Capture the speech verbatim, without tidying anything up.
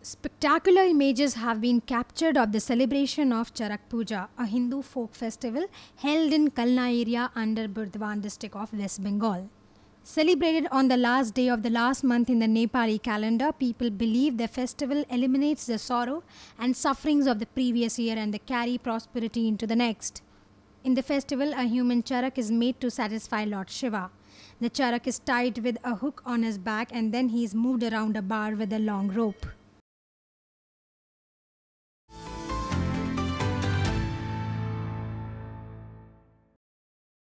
Spectacular images have been captured of the celebration of Charak Puja, a Hindu folk festival held in Kalna area under Burdwan district of West Bengal. Celebrated on the last day of the last month in the Nepali calendar, people believe the festival eliminates the sorrow and sufferings of the previous year and they carry prosperity into the next. In the festival, a human charak is made to satisfy Lord Shiva. The charak is tied with a hook on his back and then he is moved around a bar with a long rope.